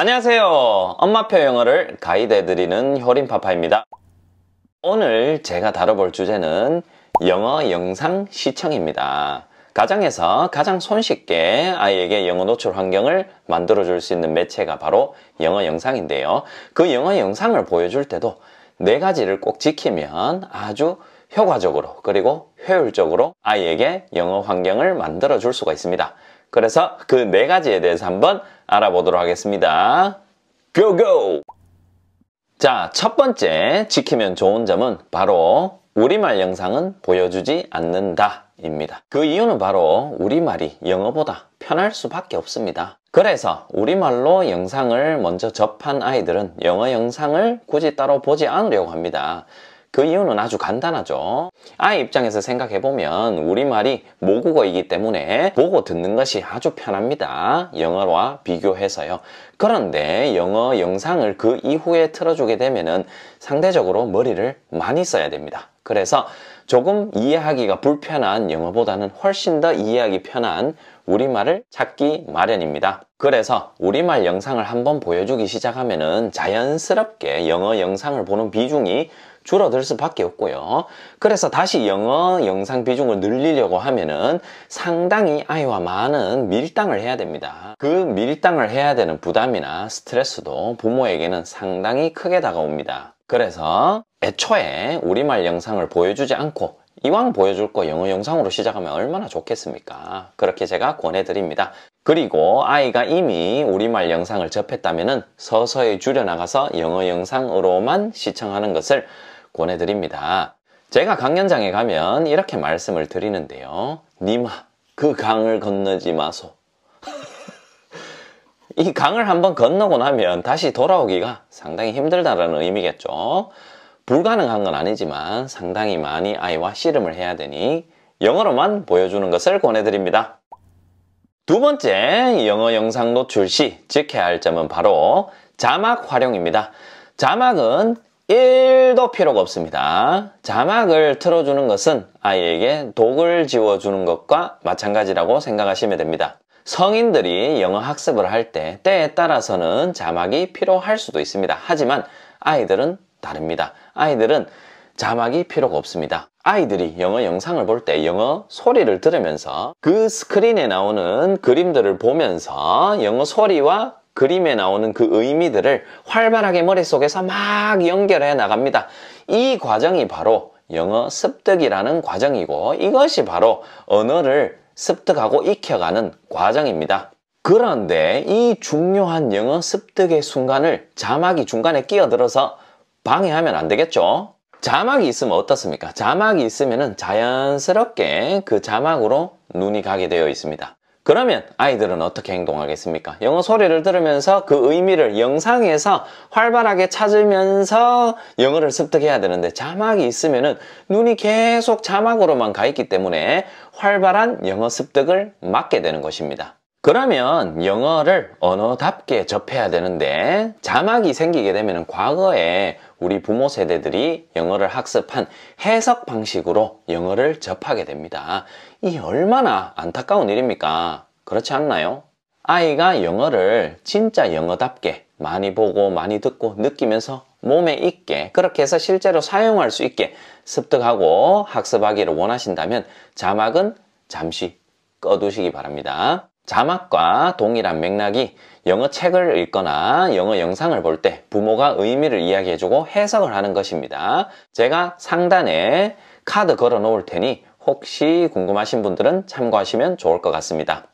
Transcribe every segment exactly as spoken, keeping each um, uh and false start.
안녕하세요. 엄마표 영어를 가이드해드리는 효린파파입니다. 오늘 제가 다뤄볼 주제는 영어 영상 시청입니다. 가정에서 가장 손쉽게 아이에게 영어 노출 환경을 만들어줄 수 있는 매체가 바로 영어 영상인데요. 그 영어 영상을 보여줄 때도 네 가지를 꼭 지키면 아주 효과적으로 그리고 효율적으로 아이에게 영어 환경을 만들어줄 수가 있습니다. 그래서 그 네 가지에 대해서 한번 알아보도록 하겠습니다. 고고! 자, 첫 번째 지키면 좋은 점은 바로 우리말 영상은 보여주지 않는다 입니다. 그 이유는 바로 우리말이 영어보다 편할 수밖에 없습니다. 그래서 우리말로 영상을 먼저 접한 아이들은 영어 영상을 굳이 따로 보지 않으려고 합니다. 그 이유는 아주 간단하죠. 아이 입장에서 생각해보면 우리말이 모국어이기 때문에 보고 듣는 것이 아주 편합니다. 영어와 비교해서요. 그런데 영어 영상을 그 이후에 틀어주게 되면은 상대적으로 머리를 많이 써야 됩니다. 그래서 조금 이해하기가 불편한 영어보다는 훨씬 더 이해하기 편한 우리말을 찾기 마련입니다. 그래서 우리말 영상을 한번 보여주기 시작하면은 자연스럽게 영어 영상을 보는 비중이 줄어들 수밖에 없고요. 그래서 다시 영어 영상 비중을 늘리려고 하면은 상당히 아이와 많은 밀당을 해야 됩니다. 그 밀당을 해야 되는 부담이나 스트레스도 부모에게는 상당히 크게 다가옵니다. 그래서 애초에 우리말 영상을 보여주지 않고 이왕 보여줄 거 영어 영상으로 시작하면 얼마나 좋겠습니까? 그렇게 제가 권해드립니다. 그리고 아이가 이미 우리말 영상을 접했다면 서서히 줄여나가서 영어 영상으로만 시청하는 것을 권해드립니다. 제가 강연장에 가면 이렇게 말씀을 드리는데요. 니마, 그 강을 건너지 마소. 이 강을 한번 건너고 나면 다시 돌아오기가 상당히 힘들다는 의미겠죠. 불가능한 건 아니지만 상당히 많이 아이와 씨름을 해야 되니 영어로만 보여주는 것을 권해드립니다. 두 번째 영어 영상 노출 시 지켜야 할 점은 바로 자막 활용입니다. 자막은 일도 필요가 없습니다. 자막을 틀어주는 것은 아이에게 독을 지워주는 것과 마찬가지라고 생각하시면 됩니다. 성인들이 영어 학습을 할 때 때에 따라서는 자막이 필요할 수도 있습니다. 하지만 아이들은 다릅니다. 아이들은 자막이 필요가 없습니다. 아이들이 영어 영상을 볼 때 영어 소리를 들으면서 그 스크린에 나오는 그림들을 보면서 영어 소리와 그림에 나오는 그 의미들을 활발하게 머릿속에서 막 연결해 나갑니다. 이 과정이 바로 영어 습득이라는 과정이고 이것이 바로 언어를 습득하고 익혀가는 과정입니다. 그런데 이 중요한 영어 습득의 순간을 자막이 중간에 끼어들어서 방해하면 안 되겠죠? 자막이 있으면 어떻습니까? 자막이 있으면 자연스럽게 그 자막으로 눈이 가게 되어 있습니다. 그러면 아이들은 어떻게 행동하겠습니까? 영어 소리를 들으면서 그 의미를 영상에서 활발하게 찾으면서 영어를 습득해야 되는데 자막이 있으면 눈이 계속 자막으로만 가 있기 때문에 활발한 영어 습득을 막게 되는 것입니다. 그러면 영어를 언어답게 접해야 되는데 자막이 생기게 되면 과거에 우리 부모 세대들이 영어를 학습한 해석 방식으로 영어를 접하게 됩니다. 이 얼마나 안타까운 일입니까? 그렇지 않나요? 아이가 영어를 진짜 영어답게 많이 보고 많이 듣고 느끼면서 몸에 있게 그렇게 해서 실제로 사용할 수 있게 습득하고 학습하기를 원하신다면 자막은 잠시 꺼두시기 바랍니다. 자막과 동일한 맥락이 영어 책을 읽거나 영어 영상을 볼 때 부모가 의미를 이야기해주고 해석을 하는 것입니다. 제가 상단에 카드 걸어 놓을 테니 혹시 궁금하신 분들은 참고하시면 좋을 것 같습니다.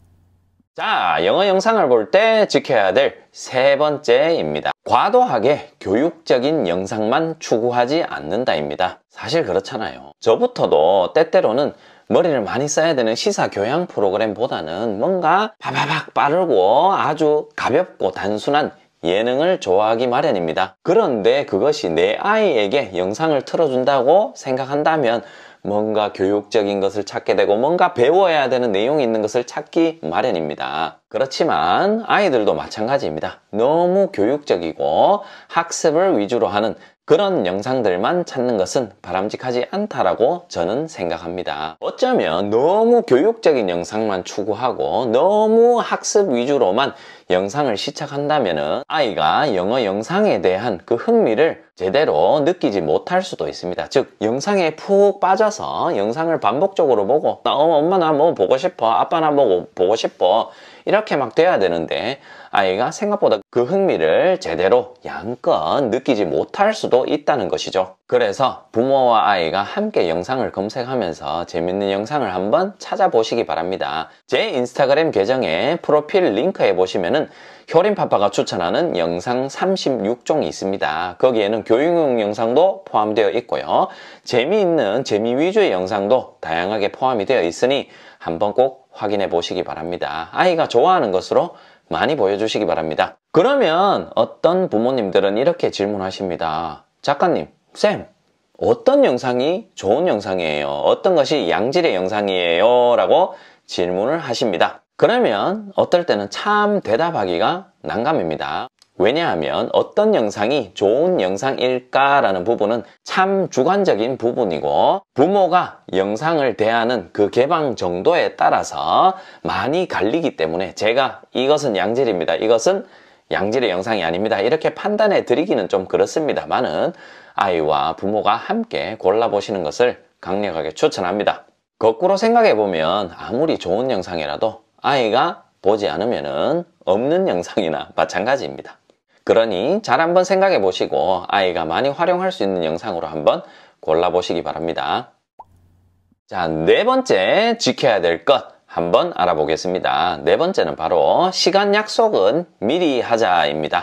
자, 영어 영상을 볼 때 지켜야 될 세 번째입니다. 과도하게 교육적인 영상만 추구하지 않는다입니다. 사실 그렇잖아요. 저부터도 때때로는 머리를 많이 써야 되는 시사 교양 프로그램보다는 뭔가 바바박 빠르고 아주 가볍고 단순한 예능을 좋아하기 마련입니다. 그런데 그것이 내 아이에게 영상을 틀어준다고 생각한다면 뭔가 교육적인 것을 찾게 되고 뭔가 배워야 되는 내용이 있는 것을 찾기 마련입니다. 그렇지만 아이들도 마찬가지입니다. 너무 교육적이고 학습을 위주로 하는 그런 영상들만 찾는 것은 바람직하지 않다라고 저는 생각합니다. 어쩌면 너무 교육적인 영상만 추구하고 너무 학습 위주로만 영상을 시청한다면 아이가 영어 영상에 대한 그 흥미를 제대로 느끼지 못할 수도 있습니다. 즉 영상에 푹 빠져서 영상을 반복적으로 보고 나 엄마 나 뭐 보고 싶어, 아빠 나 뭐 보고 싶어 이렇게 막 돼야 되는데 아이가 생각보다 그 흥미를 제대로 양껏 느끼지 못할 수도 있다는 것이죠. 그래서 부모와 아이가 함께 영상을 검색하면서 재밌는 영상을 한번 찾아보시기 바랍니다. 제 인스타그램 계정에 프로필 링크에 보시면은 효린파파가 추천하는 영상 삼십육 종이 있습니다. 거기에는 교육용 영상도 포함되어 있고요. 재미있는 재미 위주의 영상도 다양하게 포함이 되어 있으니 한번 꼭 확인해 보시기 바랍니다. 아이가 좋아하는 것으로 많이 보여주시기 바랍니다. 그러면 어떤 부모님들은 이렇게 질문하십니다. 작가님, 쌤, 어떤 영상이 좋은 영상이에요? 어떤 것이 양질의 영상이에요? 라고 질문을 하십니다. 그러면 어떨 때는 참 대답하기가 난감합니다. 왜냐하면 어떤 영상이 좋은 영상일까라는 부분은 참 주관적인 부분이고 부모가 영상을 대하는 그 개방 정도에 따라서 많이 갈리기 때문에 제가 이것은 양질입니다, 이것은 양질의 영상이 아닙니다 이렇게 판단해 드리기는 좀 그렇습니다만은 아이와 부모가 함께 골라보시는 것을 강력하게 추천합니다. 거꾸로 생각해 보면 아무리 좋은 영상이라도 아이가 보지 않으면 없는 영상이나 마찬가지입니다. 그러니 잘 한번 생각해 보시고 아이가 많이 활용할 수 있는 영상으로 한번 골라보시기 바랍니다. 자, 네 번째 지켜야 될 것 한번 알아보겠습니다. 네 번째는 바로 시간 약속은 미리 하자입니다.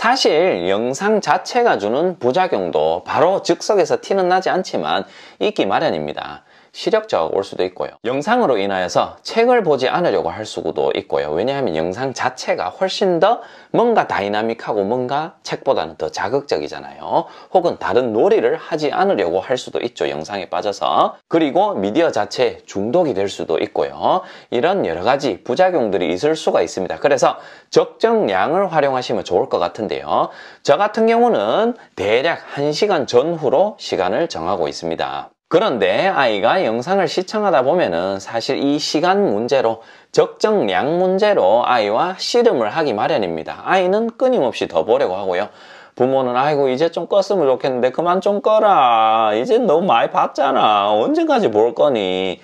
사실 영상 자체가 주는 부작용도 바로 즉석에서 티는 나지 않지만 있기 마련입니다. 시력저하가 올 수도 있고요. 영상으로 인하여서 책을 보지 않으려고 할 수도 있고요. 왜냐하면 영상 자체가 훨씬 더 뭔가 다이나믹하고 뭔가 책보다는 더 자극적이잖아요. 혹은 다른 놀이를 하지 않으려고 할 수도 있죠. 영상에 빠져서. 그리고 미디어 자체에 중독이 될 수도 있고요. 이런 여러 가지 부작용들이 있을 수가 있습니다. 그래서 적정량을 활용하시면 좋을 것 같은데요. 저 같은 경우는 대략 한 시간 전후로 시간을 정하고 있습니다. 그런데 아이가 영상을 시청하다 보면은 사실 이 시간 문제로 적정량 문제로 아이와 씨름을 하기 마련입니다. 아이는 끊임없이 더 보려고 하고요. 부모는 아이고 이제 좀 껐으면 좋겠는데 그만 좀 꺼라. 이제 너무 많이 봤잖아. 언제까지 볼 거니?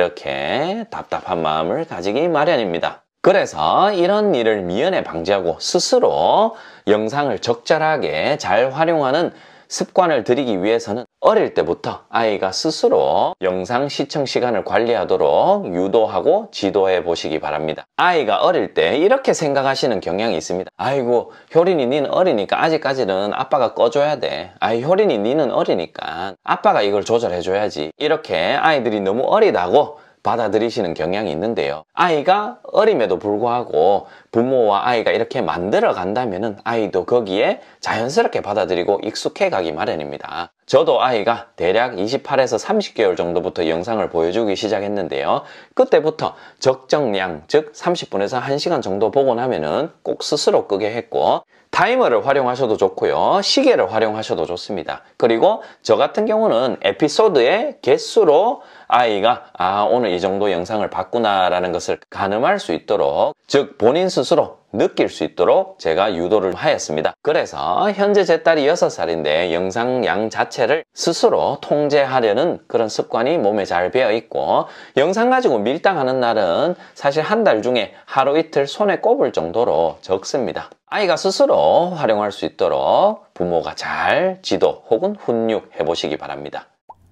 이렇게 답답한 마음을 가지기 마련입니다. 그래서 이런 일을 미연에 방지하고 스스로 영상을 적절하게 잘 활용하는 습관을 들이기 위해서는 어릴 때부터 아이가 스스로 영상 시청 시간을 관리하도록 유도하고 지도해 보시기 바랍니다. 아이가 어릴 때 이렇게 생각하시는 경향이 있습니다. 아이고 효린이 니는 어리니까 아직까지는 아빠가 꺼줘야 돼. 아이 효린이 니는 어리니까 아빠가 이걸 조절해 줘야지. 이렇게 아이들이 너무 어리다고 받아들이시는 경향이 있는데요. 아이가 어림에도 불구하고 부모와 아이가 이렇게 만들어 간다면은 아이도 거기에 자연스럽게 받아들이고 익숙해 가기 마련입니다. 저도 아이가 대략 이십팔에서 삼십 개월 정도부터 영상을 보여주기 시작했는데요. 그때부터 적정량, 즉 삼십 분에서 한 시간 정도 보고 나면은 꼭 스스로 끄게 했고 타이머를 활용하셔도 좋고요. 시계를 활용하셔도 좋습니다. 그리고 저 같은 경우는 에피소드의 개수로 아이가 아 오늘 이 정도 영상을 봤구나 라는 것을 가늠할 수 있도록, 즉 본인 스스로 느낄 수 있도록 제가 유도를 하였습니다. 그래서 현재 제 딸이 여섯 살인데 영상량 자체를 스스로 통제하려는 그런 습관이 몸에 잘 배어 있고, 영상 가지고 밀당하는 날은 사실 한 달 중에 하루 이틀 손에 꼽을 정도로 적습니다. 아이가 스스로 활용할 수 있도록 부모가 잘 지도 혹은 훈육해 보시기 바랍니다.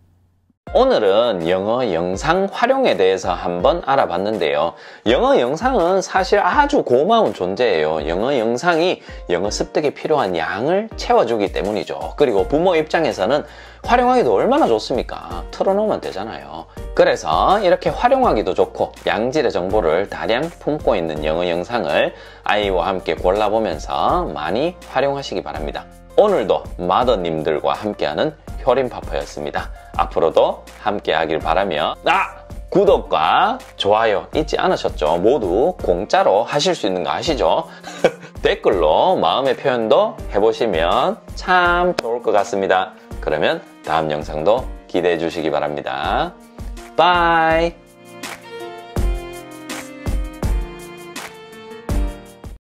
오늘은 영어 영상 활용에 대해서 한번 알아봤는데요. 영어 영상은 사실 아주 고마운 존재예요. 영어 영상이 영어 습득에 필요한 양을 채워주기 때문이죠. 그리고 부모 입장에서는 활용하기도 얼마나 좋습니까? 틀어놓으면 되잖아요. 그래서 이렇게 활용하기도 좋고 양질의 정보를 다량 품고 있는 영어 영상을 아이와 함께 골라보면서 많이 활용하시기 바랍니다. 오늘도 마더님들과 함께하는 효린파파였습니다. 앞으로도 함께 하길 바라며, 아! 구독과 좋아요 잊지 않으셨죠? 모두 공짜로 하실 수 있는 거 아시죠? 댓글로 마음의 표현도 해보시면 참 좋을 것 같습니다. 그러면 다음 영상도 기대해 주시기 바랍니다. 바이.